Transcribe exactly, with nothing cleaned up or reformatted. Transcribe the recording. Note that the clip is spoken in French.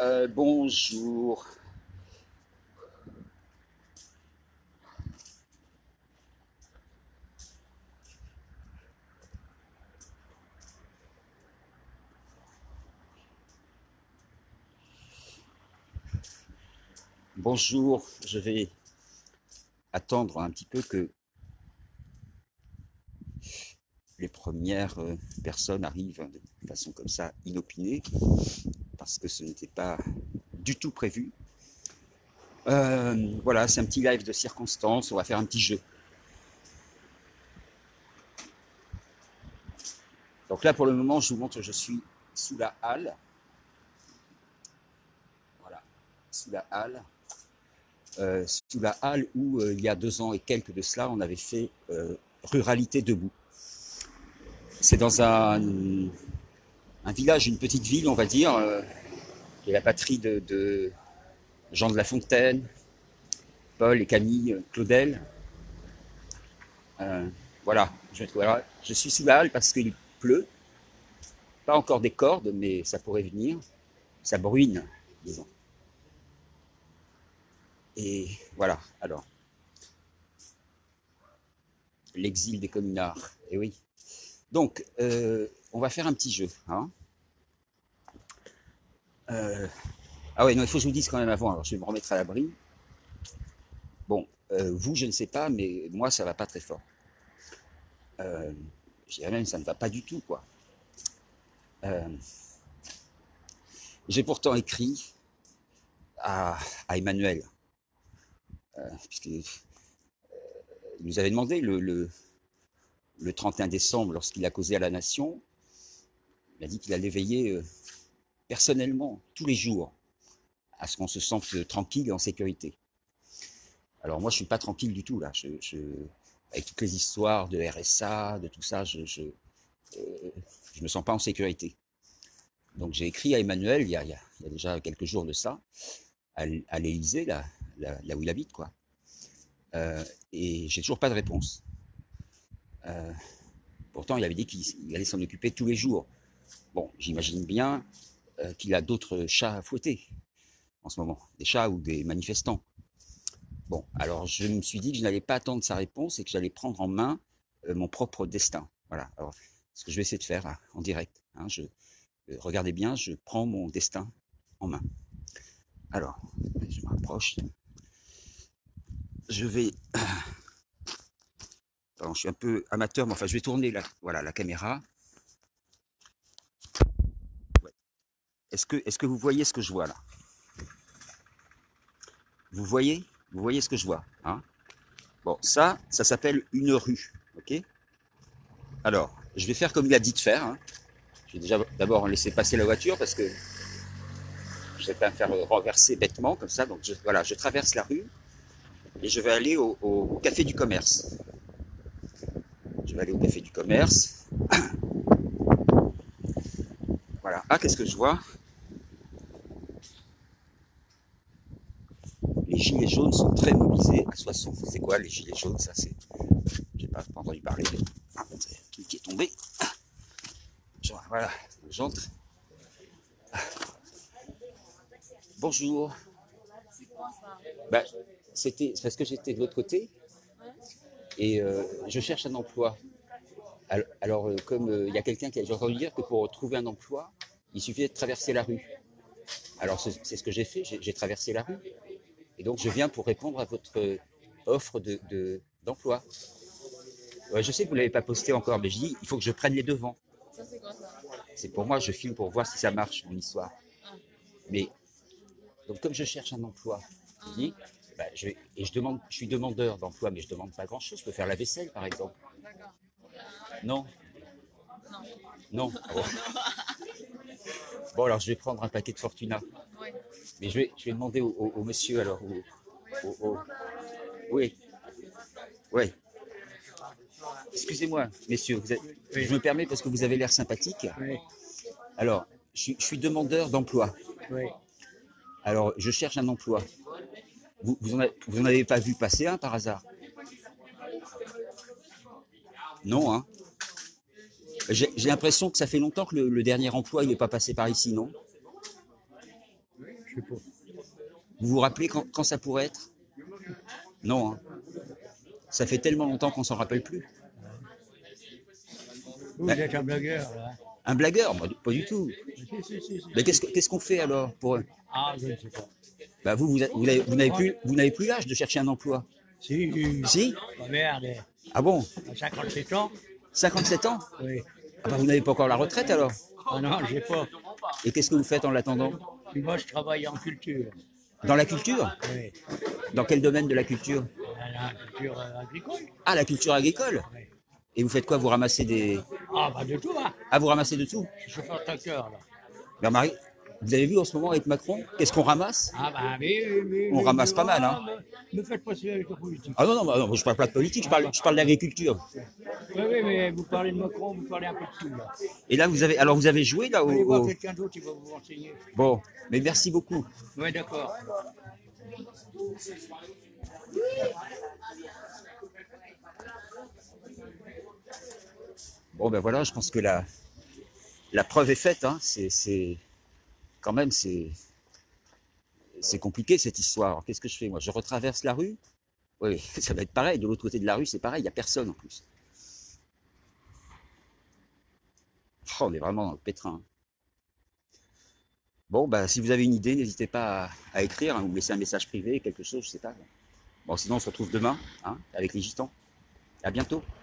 Euh, bonjour. Bonjour, je vais attendre un petit peu que les premières euh, personnes arrivent de façon comme ça inopinée, parce que ce n'était pas du tout prévu. Euh, voilà, c'est un petit live de circonstance, on va faire un petit jeu. Donc là, pour le moment, je vous montre, je suis sous la halle. Voilà, sous la halle. Euh, sous la halle où, euh, il y a deux ans et quelques de cela, on avait fait euh, Ruralité debout. C'est dans un, un village, une petite ville, on va dire, euh, qui est la patrie de, de Jean de La Fontaine, Paul et Camille Claudel. Euh, voilà, je, voilà, je suis sous la halle parce qu'il pleut. Pas encore des cordes, mais ça pourrait venir. Ça bruine, disons. Et voilà, alors, l'exil des communards. Et oui. Donc, euh, on va faire un petit jeu. Hein. Euh, ah ouais, non, il faut que je vous dise quand même avant. Alors, je vais me remettre à l'abri. Bon, euh, vous, je ne sais pas, mais moi, ça va pas très fort. Euh, je dirais même, ça ne va pas du tout, quoi. Euh, J'ai pourtant écrit à, à Emmanuel, euh, puisqu'il nous avait demandé le, le, le trente et un décembre, lorsqu'il a causé à la Nation, il a dit qu'il allait veiller euh, personnellement, tous les jours, à ce qu'on se sente tranquille et en sécurité. Alors moi, je suis pas tranquille du tout, là. Je, je, avec toutes les histoires de R S A, de tout ça, je je, euh, je me sens pas en sécurité. Donc j'ai écrit à Emmanuel, il y, a, il, y a, il y a déjà quelques jours de ça, à, à l'Élysée, là, là, là où il habite, quoi. Euh, et j'ai toujours pas de réponse. Euh, pourtant, il avait dit qu'il allait s'en occuper tous les jours. Bon, j'imagine bien euh, qu'il a d'autres chats à fouetter en ce moment, des chats ou des manifestants. Bon, alors je me suis dit que je n'allais pas attendre sa réponse et que j'allais prendre en main euh, mon propre destin. Voilà, alors ce que je vais essayer de faire hein, en direct. Hein, je, euh, regardez bien, je prends mon destin en main. Alors, je me rapproche. Je vais... Pardon, je suis un peu amateur, mais enfin je vais tourner la, voilà, la caméra. Ouais. Est-ce que, est-ce que vous voyez ce que je vois là? Vous voyez? Vous voyez ce que je vois hein? Bon, ça, ça s'appelle une rue, ok? Alors, je vais faire comme il a dit de faire. Hein. Je vais déjà d'abord laisser passer la voiture parce que je ne vais pas me faire renverser bêtement comme ça. Donc je, voilà, je traverse la rue et je vais aller au, au café du commerce. Je vais aller au café du commerce. Voilà. Ah, qu'est-ce que je vois? Les gilets jaunes sont très mobilisés à Soissons. C'est quoi les gilets jaunes? Ça, c'est. J'ai pas entendu parler. De... Ah, c'est un truc qui est tombé. Voilà, j'entre. Bonjour. Bah, c'était parce que j'étais de l'autre côté et euh, je cherche un emploi. Alors, alors euh, comme il euh, y a quelqu'un qui a j'ai entendu dire que pour trouver un emploi, il suffit de traverser la rue. Alors c'est ce que j'ai fait, j'ai traversé la rue. Et donc je viens pour répondre à votre euh, offre de, de, d'emploi. Ouais, je sais que vous ne l'avez pas posté encore, mais je dis, il faut que je prenne les devants. Ça, c'est quoi ça? C'est pour moi, je filme pour voir si ça marche, mon histoire. Ah. Mais, donc comme je cherche un emploi, je Ah. dis, bah, je, et je demande, je suis demandeur d'emploi, mais je demande pas grand-chose. Je peux faire la vaisselle, par exemple. D'accord. Non. Non. Non. Ah bon. Bon, alors je vais prendre un paquet de Fortuna. Oui. Mais je vais, je vais demander au, au, au monsieur, alors. Au, au, au... Oui. Oui. Excusez-moi, messieurs, vous êtes... Oui. je me permets parce que vous avez l'air sympathique. Oui. Alors, je suis, je suis demandeur d'emploi. Oui. Alors, je cherche un emploi. Vous, vous, en avez, vous en avez pas vu passer un par hasard? Non, hein? J'ai l'impression que ça fait longtemps que le, le dernier emploi, il n'est pas passé par ici, non? je sais pas. Vous vous rappelez quand, quand ça pourrait être? Non, hein. Ça fait tellement longtemps qu'on s'en rappelle plus. Vous Ben, êtes un blagueur, là. un blagueur? Moi, pas du tout. Si, si, si, si, Mais si. qu'est-ce que- qu'est-ce qu'on fait alors pour eux? Ah, je ne sais pas. Bah vous, vous, a- vous n'avez vous n'avez plus, vous n'avez plus l'âge de chercher un emploi. Si, Si? bah merde, Ah bon? à cinquante-sept ans, cinquante-sept ans? oui. Ah bah vous n'avez pas encore la retraite alors? Ah non, j'ai pas. Et qu'est-ce que vous faites en l'attendant? Puis moi, je travaille en culture. Dans la culture? Oui. Dans quel domaine de la culture? La culture euh, agricole. Ah, la culture agricole? Oui. Et vous faites quoi? Vous ramassez des... Ah, bah de tout, hein. Ah, vous ramassez de tout? Je suis chauffeur tracteur, là. Ben Marie, vous avez vu en ce moment avec Macron, qu'est-ce qu'on ramasse? Ah, bah oui, oui, oui. On oui, ramasse oui, pas mal, ah, hein. Me, me faites pas suivre avec la politique. Ah non, non, bah non, je parle pas de politique, je parle, je parle d'agriculture. Oui, oui, mais vous parlez de Macron, vous parlez un peu de tout, là. Et là, vous avez, alors vous avez joué là au... Allez voir au- quelqu'un d'autre, il va vous renseigner. Bon, mais merci beaucoup. Oui, d'accord. Bon ben voilà, je pense que la, la preuve est faite, hein. C'est, c'est, quand même, c'est, c'est compliqué cette histoire. Alors, qu'est-ce que je fais moi? Je retraverse la rue? Oui, ça va être pareil. De l'autre côté de la rue, c'est pareil, il n'y a personne en plus. Oh, on est vraiment dans le pétrin. Bon, bah, si vous avez une idée, n'hésitez pas à, à écrire, hein, ou me laisser un message privé, quelque chose, je sais pas. Bon, sinon, on se retrouve demain, hein, avec les gitans. À bientôt.